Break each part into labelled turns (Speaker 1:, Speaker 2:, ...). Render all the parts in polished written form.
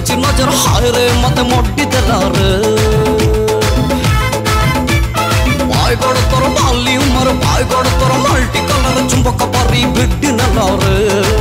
Speaker 1: पड़ुची नजर हाय रे मत मोटी देला रे बायगड़ तोर बाली उमर बायगड़ तोर मल्टी कलर चुंबक परी बिड्डी नला रे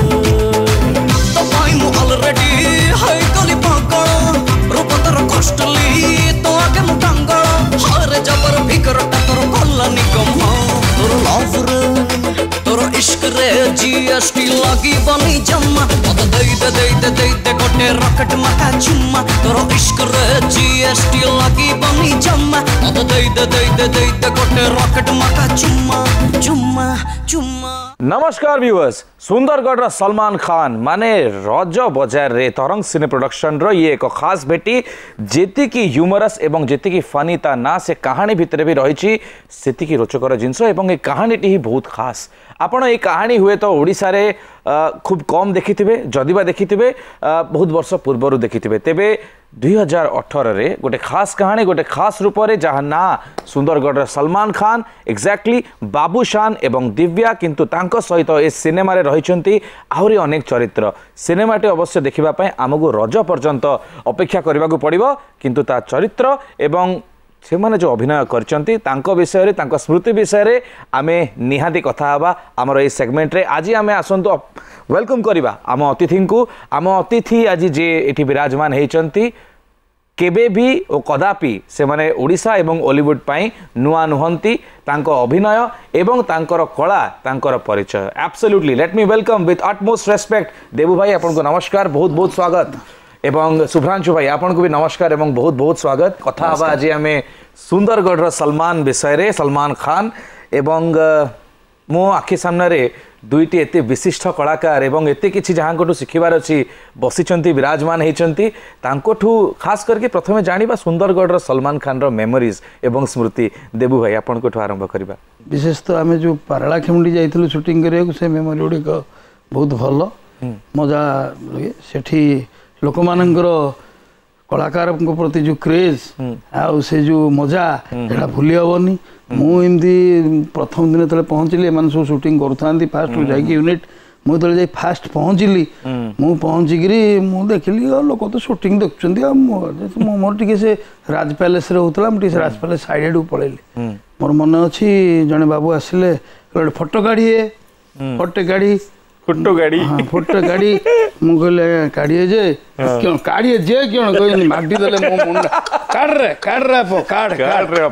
Speaker 1: तो भाई मु ऑलरेडी हाय कली पागल रूप तोर कष्टली तो आगे मु टांगल हाय रे जबर भीकर तोर भला निगम तोर लव रे तोर इश्क रे जीएसटी लगी बनी जम्मा मत दे गोटे रॉकेट माका चुम्मा तोर इश्क रे जीएसटी लगी बनी जम्मा मत दे गोटे रॉकेट माका चुम्मा चुम्मा चुम्मा।
Speaker 2: नमस्कार व्यूअर्स, सुंदरगढ़ सलमान खान माने रज बजार रे तरंग सिने प्रोडक्शन रो ये एक खास भेटी जेति की ह्यूमरस एवं जेति की फनी ता ना से कहानी भितर भी रही सेति की रोचकर जिनस एवं ये कहानी ही बहुत खास। आपण ये कहानी हुए तो ओडिशा रे खूब कम देखिथिबे, जदिबा देखिथिबे बहुत वर्ष पूर्व देखिथिबे। तेबे 2018 रे गोटे खास कहानी गोटे खास रूप रे जहाँ ना सुंदरगढ़ सलमान खान एक्जाक्टली बाबूशान एवं दिव्या किंतु तांको सहित ए सिनेमा रे रहिचंती आहुरी अनेक चरित्र। सिनेमाटी अवश्य देखिबा पय आमगु रज पर्यंत अपेक्षा करबाकू पड़िबो किंतु ता चरित्र एवं से माने जो अभिनय करचंती तांको विषय रे तांको स्मृति विषय रे आमे निहाती कथा हबा हमर ए सेगमेंट रे। आज आमे आसंतु वेलकम करिबा आम अतिथि को। आम अतिथि आज जे एठी विराजमान हेचंती केबे भी ओ कदापि से माने ओडिशा एवं हॉलीवुड पाई नुआ नुहंती तांको अभिनय एवं तांकर कला तांकर परिचय। Absolutely let me welcome with utmost respect Debu भाई आपन को नमस्कार, बहुत बहुत स्वागत एवं शुभ्रांशु भाई आपन को भी नमस्कार एवं बहुत बहुत स्वागत। कथा हबा आज आमे सुंदरगढ़ सलमान विषय रे सलमान खान एवं मो आखि सामने रे दुईटी एते विशिष्ट कलाकार एवं एते किछि जहां कोठु सिखिबार अछि बसिचंती विराजमान हेचंती तांकोठु खास करके प्रथमे जानिबा सुंदरगढ़ सलमान खान रो मेमोरीज एवं स्मृति। देबू भाई आपन कोठु आरंभ करबा।
Speaker 3: विशेष तो आमे जो पारला खेमुंडी जाइथिलु शूटिंग करिया से मेमोरी गुडी को बहुत भलो मजा लगे। सेठी लोकमानंकर कलाकार प्रति जो क्रेज आ से जो मजा एटा भूली हबनी। मु एमदी प्रथम दिन तले पहुंचली एमान सब शूटिंग करथांती फास्ट जाई यूनिट मु तले जाई फास्ट पहुंचली मु पहुंचगिरी मु देखली लोक तो शूटिंग देखछंती मु मोर टिके से राज पैलेस रे होतला मु टिके राज पैलेस साइड उ पळेली मोर मन अछि जने बाबू आसिले फोटो काढिए फोटो काढी
Speaker 2: फोटो गाड़ी
Speaker 3: हाँ फोटो गाड़ी मु कहले काढिए जे क्यों काढिए जे क्यों कोई माडी देले मो मुंडा काढ रे पो काढ रे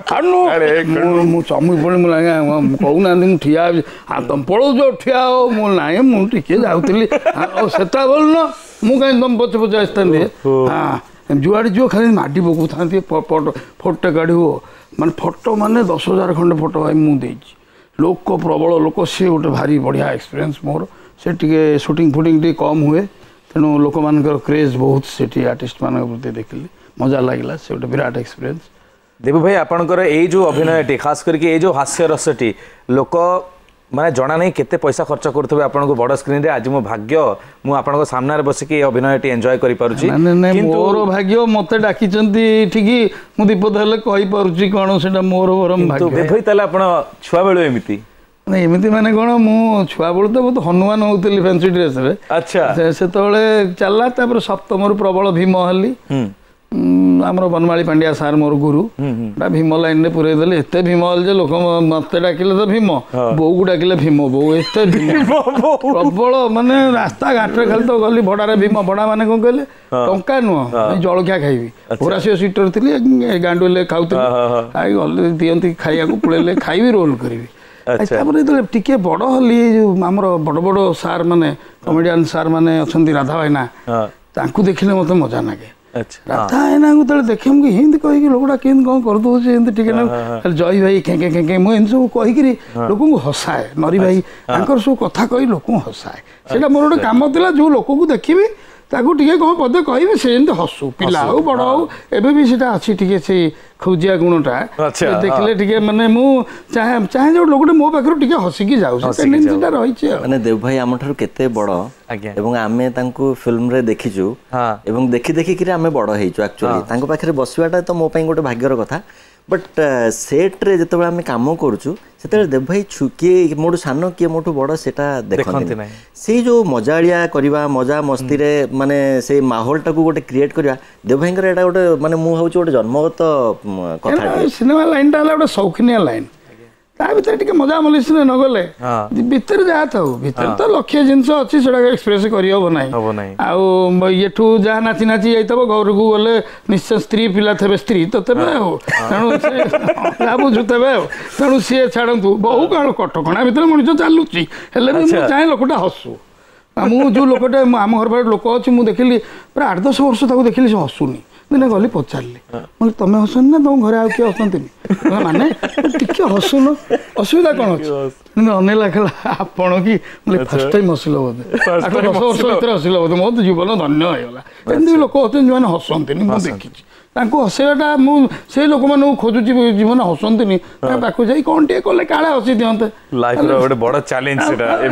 Speaker 3: फानु मु चमु पळे मु लागे कहूना दिन ठिया आ तुम पळो जो ठिया हो मु नाय मु टिके जाउतली ओ सेता बोल न मु काई तुम पछ पछ आस्तान दे हां जुआडी जो खाली माडी बकु थांती फोटो गाड़ी हो माने फोटो माने 10,000 खंड फोटो भाई मु देछि लोक को प्रबल लोक से गोटे भारी बढ़िया एक्सपीरियंस मोर से टिके शूटिंग फुटिंग टी कम हुए तेणु लोक मानकर क्रेज बहुत से आर्टिस्ट मान प्रति देखिली मजा लगे से गोटे विराट एक्सपीरियंस।
Speaker 2: देबू भाई आपनकर ए जो अभिनयटी खास करके ए जो हास्य रसटी लोक माने जना नहीं केते पैसा खर्च करथबे आपन को बड़ स्क्रीन रे आज मो भाग्य मु आपन को सामने रे बसिके ए अभिनयटी एन्जॉय करि पारुची
Speaker 3: किंतु मोर भाग्य मते डाकिचंती ठीकी मु दीपद हेले कहि पारुची कोन सेटा मोर वरम भाग्य।
Speaker 2: तो देबई तले आपन छुआ बेलो एमिति
Speaker 3: नहीं एमती माने कौन मु छुआ बेलू तो बहुत हनुमान होती फैंसी ड्रेस रे।
Speaker 2: अच्छा
Speaker 3: से चलला तापर सप्तम रु प्रबल भीम हली आमर बनमाली पांड्या सार मोर गुरु भीम लाइन रे पुरे देले एते भीम हल जे लोक मते डाकिले तो भीम बो को डाकिले भीम बो एते भीम प्रबल माने रास्ता घाट रे खाली तो गली भड़ा रे भीम भड़ा माने कोन कहले टंका नुह जलखिया खाइबी ओरासी सीटर थिली गांडुले खाउतली आई गले दियंती खाइया को पुळेले खाइबी रोल करबी। टिके बड़ हली आमर बड़ बड़ सार माने कमेडियन सार माने अच्छी राधा भाईना तांकू देखिले मत मजा नागे। राधा भाईना को देखे मुझे हिंदी कहीकि लोकटा के कौन करदे टिके जय भाई खेके खेके मुझे सब कहीकि लोक को हसाए नरी भाई सब कथा कही लोक हसाए से मोर गोटे कम था जो लोक को देखी ताकू टिके कौन पदे कहे से हसु पिला हो बड़ हो एबे भी सेटा अछि टिके से खुजिया गुणटा देखले टिके माने मु चाहे चाहे जो लोगटे मो पाखरु टिके हसिकी जाउ सेटा रही छै माने
Speaker 4: देव भाई हमर थारु केते बड़ एवं आमे तांको फिल्म रे देखिजु एवं देखि देखि कि आमे बड़ हेइछु एक्चुअली तांको पाखरे बसिवाटा तो मो पई गोटे भाग्यर कथा बट सेट रे जतबे आमे काम करूछु से देव भाई किए मोटू सान किए मोटू बड़ सेटा देखते से जो मजाड़िया करवा मजा मस्ती रे माने से माहौल टाको गोटे क्रिएट करवा देव भाई एटा गोटे माने मु भावुँ गोटे जन्मगत कथा
Speaker 3: सिनेमा लाइन टा गोटे शौखिनिया लाइन ता भीतर टिके मजा मलिस न गले भीतर जा था भीतर तो लक्ष्य जिनस अच्छी से एक्सप्रेस करहब ना आठू जहाँ नाची नाची जाइए घर को गले निश्चय स्त्री पिला थे स्त्री तो तेरे तेणु बुझु तेरे तेणु सी छाड़ू बहु काल कटकणा भीतर मनीष चलुची चाहे लोकटा हसू मु जो लोकटे आम घर पाखे लोक अच्छी मुझे देखिली प्राय 8-10 वर्ष तक देखिली से हसुनी दिने गली पचारि मतलब तुम हसन ना तुम घर आए हसती माने टे हसुन असुविधा कौन अच्छे अनेला कहला आपण की फर्स्ट टाइम हसिल बोधे 8-10 वर्ष भर हसिल बोधे मो जीवन धन्य होगा एमती लोक अच्छे जो हसती मुझे देखी हसैवाटा मुझे लोक मान खोजुची जीवन हसती पाक जा कौन टे कले काले हसी दिखते
Speaker 2: बड़ चैलेंज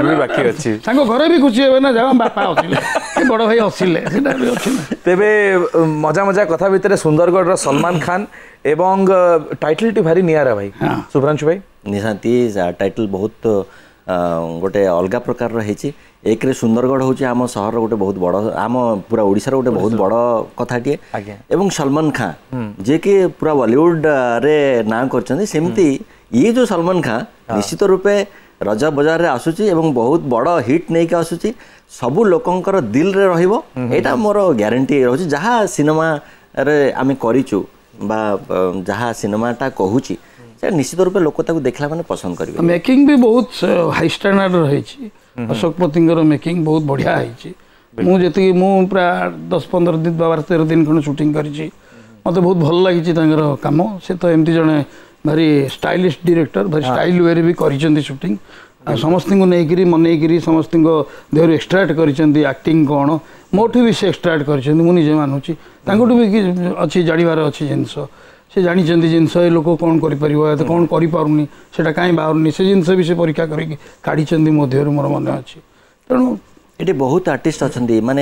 Speaker 3: घर भी खुशी हे ना जा बापा हसिले बड़ भाई हसिले
Speaker 2: तेबे मजा मजा कथा भितर सुंदरगढ़ सलमान खान एवं टाइटल टी भारी नियारा भाई शुभ्रांशु भाई
Speaker 4: निहाती टाइटल बहुत गोटे अलग प्रकार रही एक रे सुंदरगढ़ हूँ आम सहर गोटे बहुत बड़ आम पूरा ओडिशा गोटे बहुत बड़ कथाटे एवं सलमान खान जे कि पूरा बॉलीवुड रे ना करमती ये जो सलमान खान निश्चित रूपे रजा बजार रे आसुची एवं बहुत बड़ हिट नहीं आसुची सबू लोकंकर दिल रे रहिबो एटा मोर ग्यारंटी रही जहाँ सिनेमा रे आमे करिचु बा जहाँ सिनेमाटा कहूची निश्चित रूपे लोक देखला माने पसंद करेंगे
Speaker 3: मेकिंग भी बहुत हाई स्टैंडर्ड रही अशोक पतिंगर मेकिंग बहुत बढ़िया है मुझे मु प्राय 10-15 दिन 12-13 दिन खंड शूटिंग करी मत बहुत भल लगी कम से तो एमती जड़े भारी स्टाइलिश डायरेक्टर भारी स्टाइल वे भी कर शूटिंग समस्त को नहीं मनईकरी समस्त देहर एक्सट्राक्ट कर एक्टिंग कौन मोठू भी से एक्सट्राक्ट कर मुझे मानुची भी अच्छी जाड़बार अच्छी जिनस से जानी जिनस ये लोक कौन कर कौन करें से कहीं बाहर से जिनस भी से परीक्षा कर मो देहर मोर मन अच्छी तेणु
Speaker 4: ये बहुत आर्टिस्ट अच्छा माने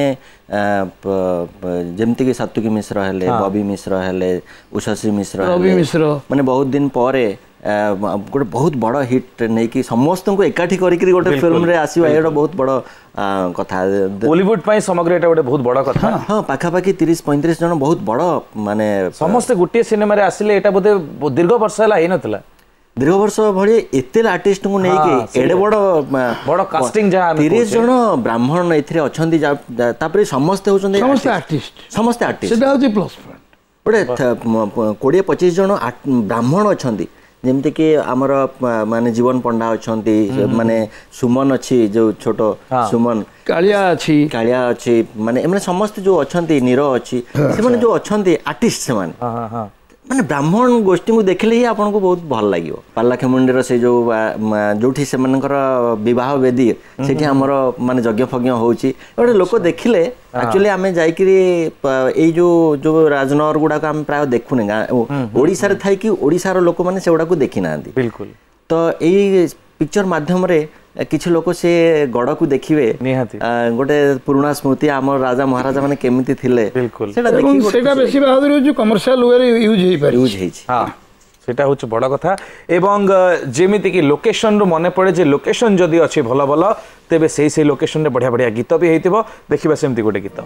Speaker 4: जमती कि सात्विकी मिश्र हेले बॉबी मिश्र हेले उषाश्री मिश्र
Speaker 3: रवि मिश्र
Speaker 4: माने बहुत दिन पर गोटे बहुत बड़ हिट नहीं कि समस्त को एकाठी करके गोटे फिल्म रे आसीबा एटा बहुत बड़ कथा
Speaker 2: बॉलीवुड पई समग्र एटा गोटे बहुत बड़ कथा
Speaker 4: हां पाखापाखि 30-35 जन बहुत बड़ माने
Speaker 2: समस्त गुटे सिनेमा रे आसिले एटा बोधे दीर्घ वर्ष हला हे नथला
Speaker 4: दीर्घ वर्ष भली एते आर्टिस्ट को नहीं कि एडे बड़
Speaker 2: कास्टिंग जहां
Speaker 4: 30 जन ब्राह्मण एथिरे अछंती तापरे समस्त होचंदी समस्त आर्टिस्ट
Speaker 3: सेटा होची प्लस
Speaker 4: पॉइंट गोटे 20-25 जन ब्राह्मण अछंती जमती कि आमर माने जीवन पंडा अच्छी माने सुमन अच्छी जो छोट सुमन
Speaker 3: कालिया
Speaker 4: अच्छी माने समस्त जो अच्छी नीरो अच्छी से जो अच्छी आर्टिस्ट से माने ब्राह्मण गोष्ठी को देखले ही आपन को बहुत भल लगे पालाखेमुंडीर से जो जोठी से बह वेदी से आमर माने यज्ञ फज्ञ होची गोटे लोक देखिले एक्चुअली आम जाकि जो राजनगर गुड़ाक आम प्राय देखुने ओडिशा रे थाई कि ओडिशार लोक मैंने से गुड़ा देखी ना
Speaker 2: बिल्कुल
Speaker 4: तो यही पिक्चर माध्यम रे किछि लोक से गड़ को देखिए गोटे पुराना स्मृति आम राजा महाराजा माने केमिति थिले
Speaker 3: सेटा बेसी बहादुर जो कमर्शियल वे यूज
Speaker 2: सेटा हूँ बड़ कथा एवं जेमिति कि लोकेशन रू मन पड़े जे लोकेशन जदि अच्छी भल भल तेबे से लोकेशन रे बढ़िया बढ़िया गीत भी होइतिबो देखिबा सेमती गोटे गीत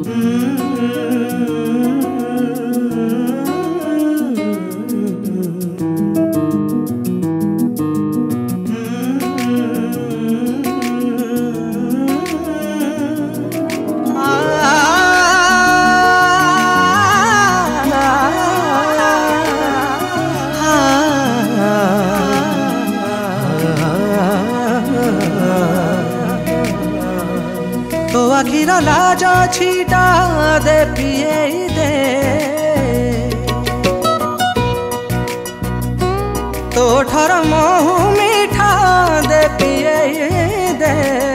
Speaker 1: आखिर लाजा छीटा दे पिए दे तो ठर महु मीठा दे पिए दे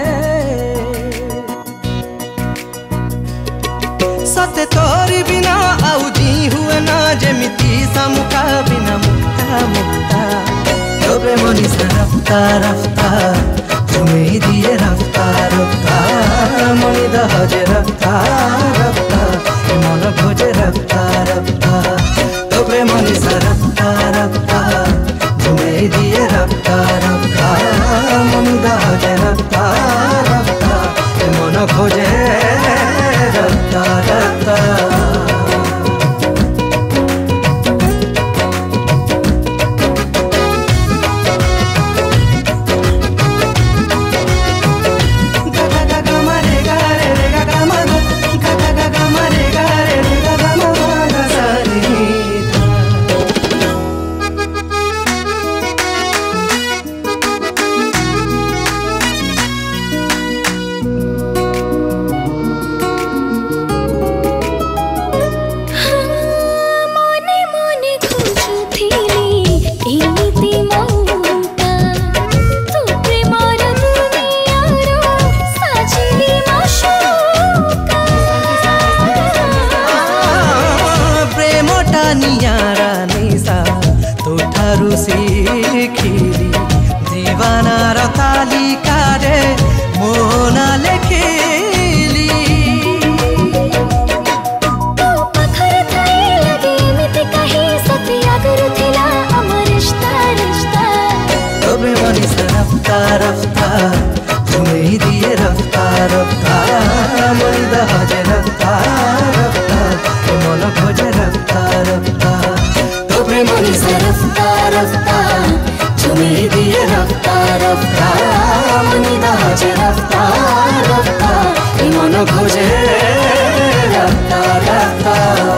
Speaker 1: सते तोरी बिना आउ जी हुए ना जेमिति समुखा बिना मुक्ता मुक्ता तोबे मनीषा रफ्ता रफ्ता तुम्हें दिए रफ्ता रफ्ता मणि दहजे रफ्ता रफ्ता मन भोजे रफ्ता रफ्ता तोबे मनीषा रफ्ता रफ्ता तुम्हें दिए रफ्ता रफ्ता मुंदा जे रफ्ता रफ्ता मन खोजे रफ्ता रफ्ता ଶିଖିଲି ଜୀବନର ତାଲିକାରେ ମୋ ନାଁ ଲେଖିଲି ତୋ ପାଖରେ ଥାଇ ଲାଗେ ଏମିତି କାହିଁ ସତେ ଆଗରୁ ଥିଲା ଆମ ରିଶ୍ତା ରିଶ୍ତା ତୋ ପ୍ରେମ ନିଶା ରଫ୍ତା ରଫ୍ତା ତୁମେ ଦିଏ ରଫ୍ତା ରଫ୍ତା ମରିଦା ଯେ ରଫ୍ତା ରଫ୍ତା ମନ ଖୋଜେ ରଫ୍ତା ରଫ୍ତା ତୋ ପ୍ରେମ ନିଶା ରଫ୍ତା रफ्ता तुम्हें दिए रफ्ता रफ्ता मनिदा जे रफ्ता रफ्ता मन खोजे रफ्ता रफ्ता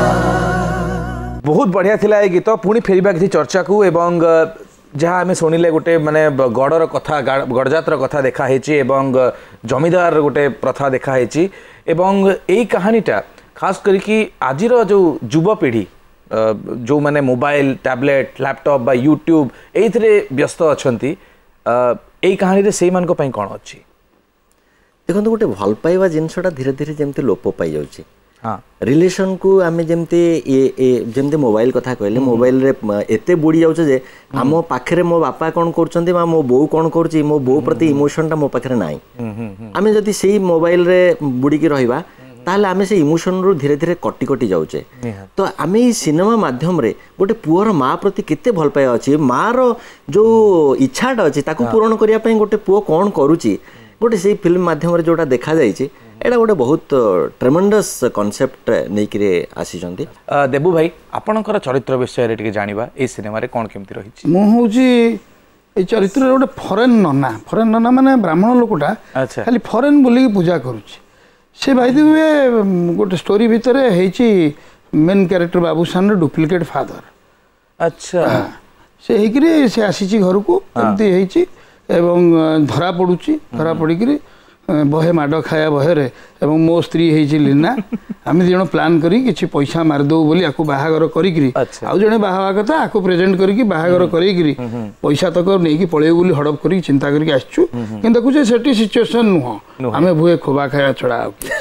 Speaker 2: बहुत बढ़िया थिला ए गीत पुणी फेरबा किसी चर्चा को एवं जहाँ आम शुणिले गोटे माने गड़र कथा गड़जातर कथा देखाई जमीदार गोटे प्रथा देखाई यही कहानीटा खास करके आज जो युवपीढ़ी जो माने मोबाइल टैबलेट लैपटॉप बा यूट्यूब एइथरे व्यस्त अछंती एई कहानी रे सेई मान को पई कोन अछि
Speaker 4: देखो गोटे भल पाइबा जिनसटा धीरे धीरे जेमती लोप पाई जाउची
Speaker 2: हां
Speaker 4: रिलेशन को आमे जेमती जेमती मोबाइल कथा कहले मोबाइल रे एते बुडी जाउछ जे हम पाखरे मो बापा कोन करचंती मा मो बो कोन करची मो बो प्रति इमोशन ता मो पाखरे नाही आमे जदी सेई मोबाइल रे बुडी की रहिबा ताहले आमे से इमोशन रो धीरे धीरे कटी कटी जाउचे तो आमे ई सिनेमा माध्यम रे गोटे पुअर माँ प्रति केते भल पाए अछि माँ रो जो इच्छाटा अछि ताकू पूर्ण करिया पई गोटे पुओ कोन करूची गोटे से फिल्म माध्यम रे जोटा देखा जाइछि एटा गोटे बहुत ट्रेमेंडस कांसेप्ट नेकिरे आसीचंती
Speaker 2: देबू भाई आपनकर चरित्र विषय रे टिके जानिबा ए सिनेमा रे कोन केमती रहिछि
Speaker 3: मो होउची ए चरित्र गोटे फॉरेन नना माने ब्राह्मण लोकटा खाली फॉरेन बोली पूजा करूची से भाई दिवे गोटे स्टोरी भितर हेची main character Babushan duplicate father
Speaker 2: अच्छा
Speaker 3: से हेकरी से आसीची घर को एमती हेची एवं धरा पड़ी बहे माड खाया बहे एवं मो स्त्री हेची लीना आम जन प्लान करी किछि पैसा मारदो बोली आकु बाहागर करी आउ जने बाहा कथा आकु प्रेजेंट करी बाहागर करी पैसा तक नहीं पळे बोली हड़प करी चिंता करके आछू कि देखु सेठी सिचुएशन नुह आमे भुए खोबा खाया छड़ा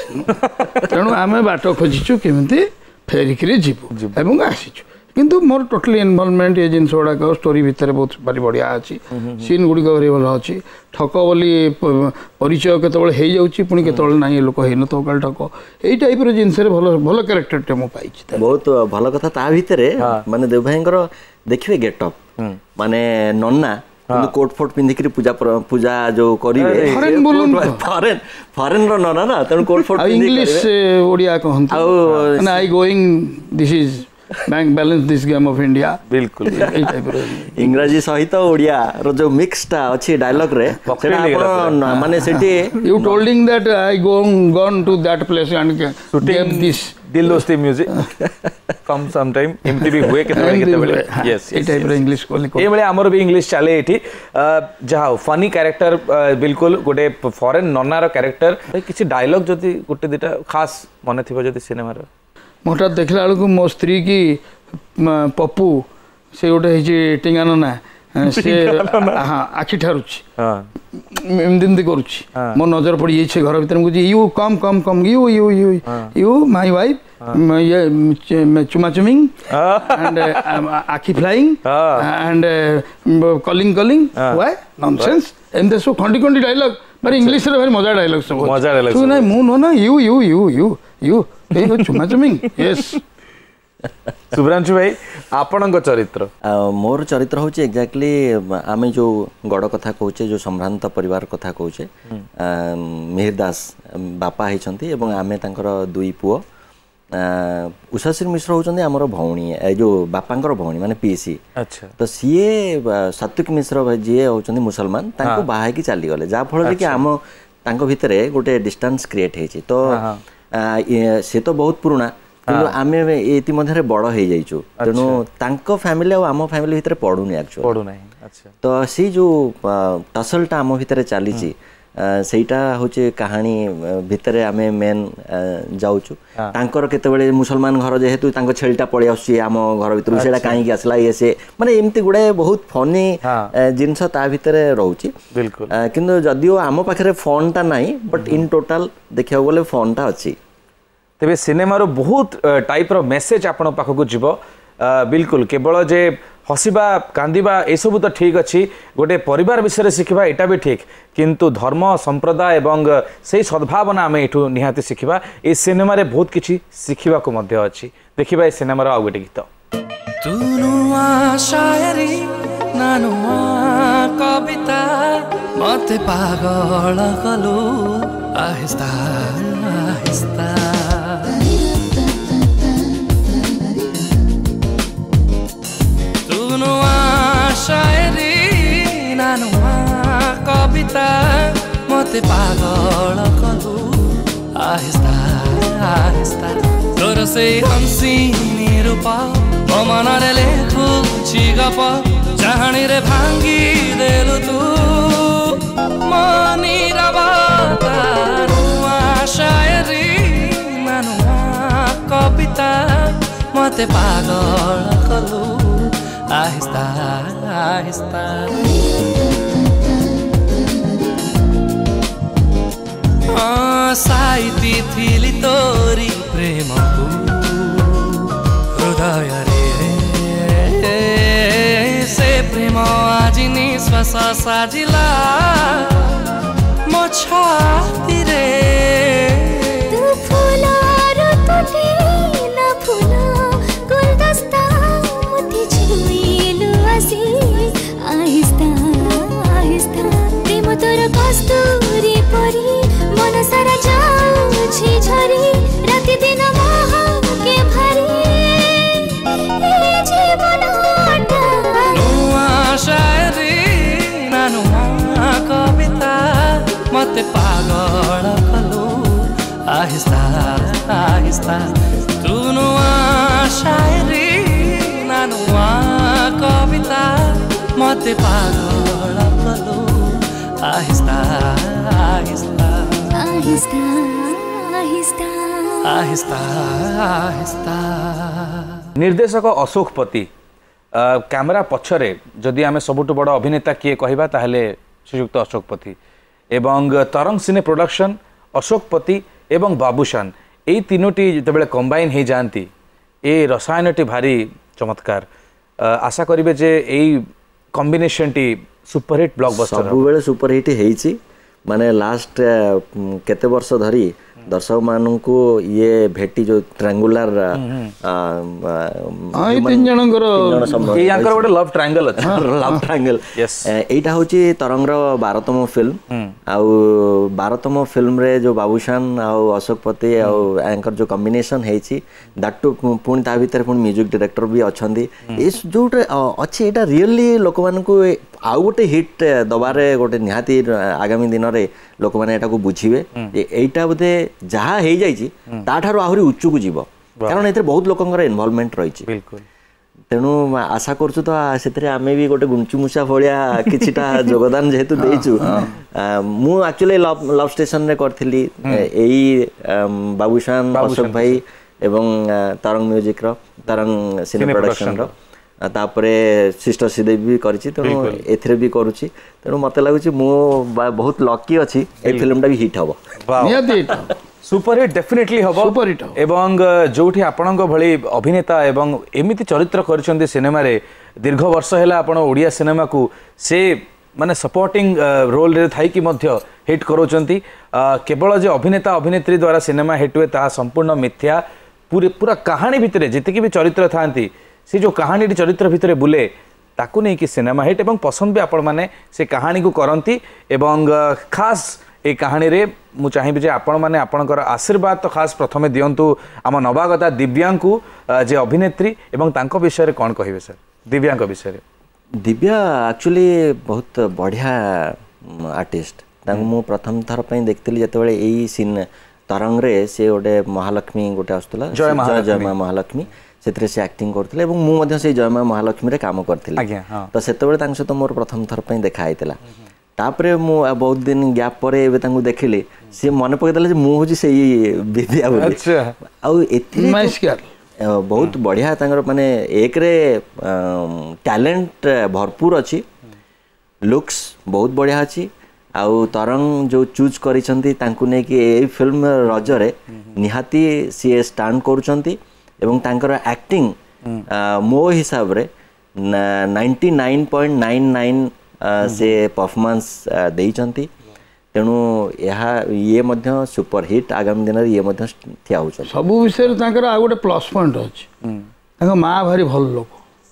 Speaker 3: तेणु आमे बाट खोजिचु केमिति फेरिकरी जीवु एवं आसीचु किंतु मोर टोटली इनवॉल्वमेंट ये जिन गुड़ाक स्टोरी भितर बहुत भारी बढ़िया अच्छी सीन गुड़िक भारी भल अच्छी ठक बोली परिचय केत पुणी केत ना लोक हो न तो काल ठक यही टाइप जिनस भल भल कैरेक्टर मु पाई
Speaker 4: बहुत भल कथा ता भितर माने देव भाईंकर देखिए गेटअप माने नन्ना कोट फोट पिंधिक पूजा जो करेंगे फॉरेन रो नन्ना ना तेणु कोट फोट
Speaker 3: इंग्लिश ओडिया कहंत I going this is bank balance this game of India
Speaker 2: बिल्कुल
Speaker 4: इंग्रजी सहित ओडिया रो जो मिक्सटा अछि डायलॉग रे सेटा आपण माने सेठी
Speaker 3: you told that I gone to that place and game this
Speaker 2: दिल दोस्ती म्यूजिक कम सम टाइम एमटी भी हुए केते बेले यस
Speaker 3: ए टाइप रे इंग्लिश कोली
Speaker 2: ए बेले हमर भी इंग्लिश चले एठी जहा फनी कैरेक्टर बिल्कुल गोटे फॉरेन नन्ना रो कैरेक्टर किछि डायलॉग जति गोटे दिटा खास मने थिबो जति सिनेमा रो
Speaker 3: मोटा देखला बेलू मो स्त्री की पप्पू से गोटे टिंगा नना से हाँ आखि ठारुची एमती करुच्ची मो नजर पड़ जाइए घर भर मुझे you come come come you you you you my wife ये चुमा चुमिंग एंड आखि flying and calling calling why nonsense एमते सो खंडी खंडी डायलॉग पर इंग्लिश रे भारी मजा डायलॉग सब
Speaker 2: मजा डायलॉग
Speaker 3: तू नहीं मु नो ना you you you you you ए चुमा चुमिंग यस
Speaker 2: शुभ्रांशु भाई आपणଙ୍କ चरित्र
Speaker 4: मोर चरित्र हूँ एक्जाक्टली आम जो गड़ कथा कहचे जो सम्भ्रांत परिवार कथा कहचे मिहिर दास बापा होती आमे तांकर दुई पुओ उषाश्री मिश्र होचंदी हमर भौणी जो बापांकर भौणी माने पीसी
Speaker 2: अच्छा तो
Speaker 4: सीए सात्विक मिश्र जी होचंदी मुसलमान तांको बाहा की चली गले जा फल कि आम तांको भितरे गोटे डिस्टेंस क्रिएट हेची तो से तो बहुत पुराना किंतु आमे एति मध्यरे बड़ हे जाइछु तेनु तांको फैमिली और आम फैमिली भितरे पडुनी एक्चुअली पडुनै अच्छा तो सी जो टसलटा आम भितरे चलीची सेटा होचे कहानी भितरे आमे मेन जाउछु तांकर केतेबेले मुसलमान घर जेहेतु तांको छेलटा पळि आसी आम घर भितर सेटा काई आसला ये से माने एमती गुडे बहुत फनी जिंस ता भितरे रहउची बिल्कुल किंतु जदियो आम पाखरे फोनटा नाही बट इन टोटल देखियो बोले फोनटा अछि
Speaker 2: तेबे सिनेमा रो बहुत टाइप रो मेसेज आपण पाखकु जीवो बिल्कुल केवल जे हसिबा कांदिबा ए सब तो ठीक अच्छी गोटे परिवार विषय शिखा एटा भी ठीक किंतु धर्म संप्रदाय एवं से सद्भावना आम एठू निहाती शिखा ए सिनेमा रे बहुत किछि शिखिबा को मध्य अछि देखिबा ए सिनेमा रो आ गोटे गीत
Speaker 1: तू नुआ शायरी ना नुआ कविता मते पागल कलो आहिस्ता आहिस्ता शायरी ना नुआ कविता मते पागल कलु आहिस्ता आहिस्ता तोर से हंसी निरूप मो मनरे लेखुछि गप चाहणी रे भांगी देलु तू मनी रबाता नुआ शायरी ना नुआ कविता मते पागल कलु आहिस्ता आहिस्ता साइती थिली तोरी प्रेम को हृदय रे से प्रेम आज निश्वास साजिला मो छाती रे
Speaker 5: तू फूला रो तुटे ना फूला गुलदस्ता आहिस्ता आहिस्ता प्रेम तोर कस्तूरी परी मन सारा जाउछि झरी राति दिन महके भरी ए जीवन
Speaker 1: नुआ शायरी ना नुआ कविता मते पागल कलु आहिस्ता आहिस्ता तू नुआ शायरी ना नुआ कविता मते पागल कलु आहिस्ता आहिस्ता
Speaker 5: आहिस्ता आहिस्ता
Speaker 1: आहिस्ता आहिस्ता
Speaker 2: निर्देशक अशोक पति कैमरा पछरे जदि आमे सबुठु बड़ अभिनेता किए कहबा ताहले श्रीयुक्त अशोक पति एवं तरंग सिने प्रोडक्शन अशोक पति एवं बाबूशान एई तीनोटी जतबेले कंबाइन हे जानती ए रसायनटी भारी चमत्कार आशा करिवे जे एई कॉम्बिनेशन टी सुपरहिट ब्लॉकबस्टर
Speaker 4: सब बेले सुपरहिट हेइची माने लास्ट केते वर्ष धरी दर्शक मानू को ये भेटी जो ट्रायंगुलर
Speaker 3: तीन जनकर
Speaker 2: गोटे लव ट्रायंगल
Speaker 4: लव ट्रायंगल एटा होची तरंग रो 12तम फिल्म आउ 12तम फिल्म रे जो बाबूशान आउ अशोक पति आउ एंकर जो कॉम्बिनेशन हेची दैट टू पुणी ता भीतर पुणी म्यूजिक डायरेक्टर भी अछंदी इस जो अछि एटा रियली लोक मान को आउ गोटे हिट दबारे गोटे निहाती आगामी दिन रे लोक माने एटा को बुझिबे एटा बोधे जहाँ हो जाठार आहरी उच्च को जीव कारण ए बहुत लोकर इनवॉल्वमेंट रही
Speaker 2: बिल्कुल
Speaker 4: तेणु आशा करछु तो से आमे भी गोटे गुंचुमुसा भलिया किछिटा योगदान जेहेतु देइछु मु एक्चुअली लव स्टेशन रे करथिली एई बाबूशान अशोक भाई एवं तरंग म्यूजिक रो तरंग सिने प्रोडक्शन रो तापरे सिस्टर श्रीदेवी भी करिछि तेणु एथरे भी करूछि तेणु मते लागुछि मु बहुत लकी अछि ए फिल्मटा भी हिट हबो
Speaker 3: नियति
Speaker 2: सुपरहिट डेफिनेटली हबो
Speaker 3: सुपरहिट
Speaker 2: एवं जोठी आपणक भली अभिनेता एवं एमिति चरित्र करछन्ती सिनेमा रे दीर्घ वर्ष हैला आपण ओडिया सिनेमा को से माने सपोर्टिंग रोल रे थाई कि मध्य हिट करोचंती केवल जे अभिनेता अभिनेत्री द्वारा सिनेमा हिट हुए ता संपूर्ण मिथ्या पूरे पूरा कहानी भितर जितकी भी चरित्र थांती से जो कहानी चरित्र भितर बुले ताकू नहीं कि सिनेमा हिट एवं पसंद भी आपण माने से कहानी को करती एवं खास ए कहानी रे मु चाहिए जे आपण माने आपणकर आशीर्वाद तो खास प्रथमे दियंतु आम नवागता दिव्या को जे अभिनेत्री एवं तांको विषय रे कौन कहिबे सर दिव्या को विषय रे
Speaker 4: दिव्या एक्चुअली बहुत बढ़िया आर्टिस्ट मु प्रथम थर पे देखती जिते यही सीन तरंग रे से गोटे महालक्ष्मी गोटे आसुला जय माँ महालक्ष्मी से एक्टिंग करते मुझे जय माँ महालक्ष्मी रे काम करती तो से सहित मोर प्रथम थर पे देखाई तापरे मु बहुत दिन गैप पर देखिली सी मन पकईदेला मुझे से विद्या बहुत बढ़िया माने एक रे टैलेंट भरपूर अच्छी लुक्स बहुत बढ़िया अच्छी आउ तरंग जो चूज करी फिल्म रजरे निहाती सी स्टांड करुँच एवं तांकर एक्टिंग मो हिसाब रे 99.99 से परफॉर्मेंस देइचंती तेणु ये मध्य सुपर हिट आगामी दिन ये मध्य ठिया हो
Speaker 3: सब विषय तांकर आ गोटे प्लस पॉइंट अछि तांका मां भारी भल लोक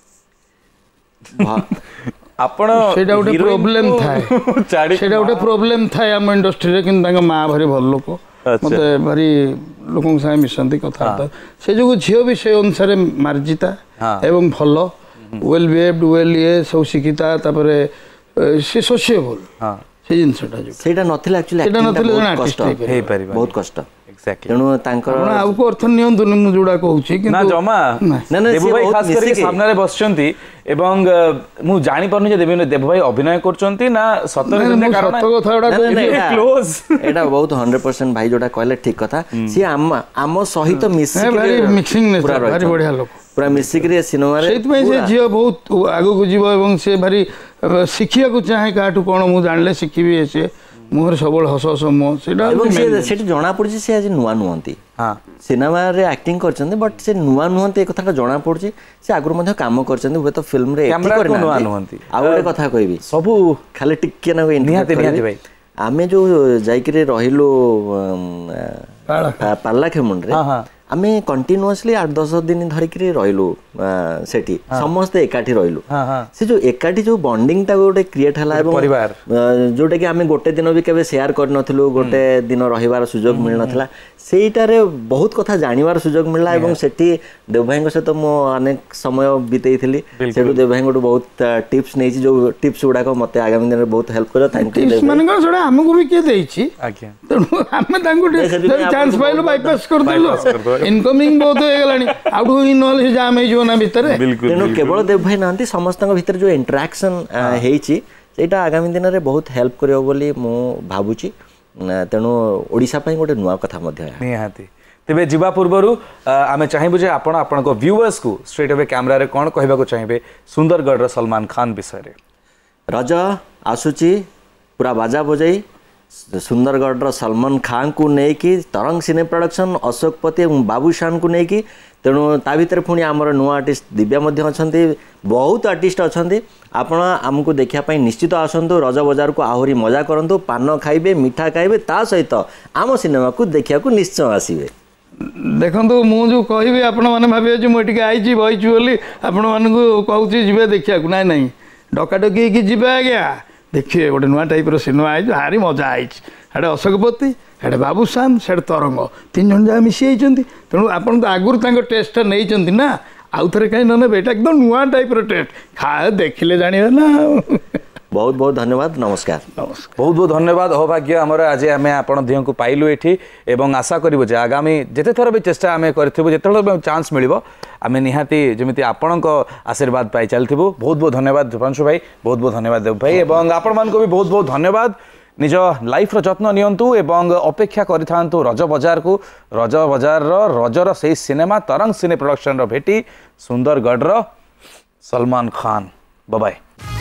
Speaker 2: आपण
Speaker 3: सेटा गोटे प्रॉब्लम थाए सेटा गोटे प्रॉब्लम थाए हम इंडस्ट्री रे किन तांका मां भारी भल लोक मते भारी लोकों साथ मिशंती कथा से जो झील भी से अनुसार मार्जिता एवं भल वेल बिहेव्ड वेल ये सब शिक्षिता तापरे से सोशिएबल से जिनसटा जो
Speaker 4: सेटा नथिला एक्चुअली सेटा नथिला कष्ट हे परिबा बहुत कष्ट एक्जेक्टली तेणु तांकर
Speaker 3: आपण आउ को अर्थ नियंतु मु जोडा कहूची कि
Speaker 2: ना जमा ना देव भाई खास करके सामने रे बसचंती एवं मु जानि परनु जे देव भाई अभिनय करचंती ना सतर जने कारण सत कथाडा क्लोज
Speaker 4: एटा बहुत 100% भाई जोडा कहले ठीक कथा सी आम सहित
Speaker 3: मिक्सिंग भारी बढ़िया लोक
Speaker 4: पूरा मिसिक रे सिनेमा रे
Speaker 3: सेत में से जियो बहुत आगो को जीव एवं से भारी शिखिया को चाहे काटू कोन मु जानले शिखिबी से मोर सबल हस हस मो सेटा
Speaker 4: सेटा जणा पड़छि से आज नुवा नुहंती हां सिनेमा रे एक्टिंग करछन्ते बट से नुवा नुहंती ए कथाटा जणा पड़छि से आगुर मध्ये काम करछन्ते हुए तो फिल्म रे
Speaker 2: कैमरा को नुवा नुहंती
Speaker 4: आ गोटे कथा कहबी
Speaker 2: सबु
Speaker 4: खाली टिक्के ना
Speaker 2: निहाते भाई
Speaker 4: आमे जो जाइकरे रहिलो पाल्ला खेमुंड रे आमे कंटिन्यूअसली 8-10 दिन धरिकरी रहिलु सेठी समस्त एकाठी रहिलु से जो एकाठी जो बॉन्डिंग ता गोटे क्रिएट हला एवं परिवार जोटा कि आमे गोटे दिन भी केबे शेयर कर नथिलु गोटे दिन रहिवार सुजोग मिल नथिला सेइटारे बहुत कथा जानिवार सुजोग मिलला एवं सेठी देव भाई से तो मो अनेक समय बितेइथिली सेठु देव भाई गोटे बहुत टिप्स नेछि जो टिप्स गुडा को मते आगामी दिन बहुत हेल्प करो थैंक यू
Speaker 3: टिप्स माने छोड़ा हमको भी के देछि आज्ञा तो हमें तांको चांस पाइलो बाईपास कर देलो इनकमिंग बहुत हो गलानी आउट गोइंग नॉलेज जाम हे जो ना भीतर
Speaker 4: तेनो केवल देव भाई नांती समस्त भीतर जो इंटरेक्शन हेछि सेटा आगामी दिन रे बहुत हेल्प करियो बोली मो भाबुची तेणु ओडिशा पई गोटे नुआ कथा मध्य
Speaker 2: निहाती तेबे जीवा पूर्वरु आमे चाहिबु जे आपण आपनको व्यूअर्स को स्ट्रेट अवे कैमरा रे कोन कहबा को चाहिबे सुंदरगढ़ रो सलमान खान विषय रे
Speaker 4: रज आसुची पूरा बाजा बजाई सुंदरगढ़ रो सलमान खान को नेकी तरंग सिने प्रोडक्शन अशोक पति और बाबूशान को नेकी तेणु ता भीतर पुणी आमर नुआ आर्टिस्ट दिव्या मध्य अच्छा बहुत आर्टिस्ट अच्छा आपण आमको देखा निश्चित आसतु रज बजार को आहरी मजा करूँ पान खाइबे मिठा खाइबे ता सहित आम सिनेमा को देखा निश्चय आसवे
Speaker 3: देखो मुझे कहबी आपण मैंने भावे मुझे आई बही बोली आपण मानक कहूँ जी देखा ना ना डकाडकी जी आज्ञा देखिए गोटे नुआ टाइप सिनेमा आई भारी मजा आई हेडे अशोकपति हेडे बाबूशान से तरंग 3 जन जहाँ मिसी तेणु आपड़ तो आगुरी टेस्टा नहीं ना आउ थे कहीं ने एकदम नुआ टाइप टेस्ट खा देखिले जानिबे ना
Speaker 4: बहुत बहुत धन्यवाद नमस्कार
Speaker 2: बहुत बहुत धन्यवाद अहोभाग्य आमर आज आम आपण दिह को पाइलु एठी एवं आशा करूँ जे आगामी जिते थर भी चेष्टा आम करूँ जिते चांस मिल आम निहाती जमी आपण आशीर्वाद पाई चलू बहुत बहुत धन्यवाद दीपांशु भाई बहुत बहुत धन्यवाद देव भाई एवं आपण मान भी बहुत बहुत धन्यवाद निज लाइफ जत्न नियंतु एवं अपेक्षा करिथांतु रज बजार को रज बजार रजर से सिनेमा तरंग सिने प्रोडक्शन भेटी सुंदरगढ़ सलमान खान बाय बाय।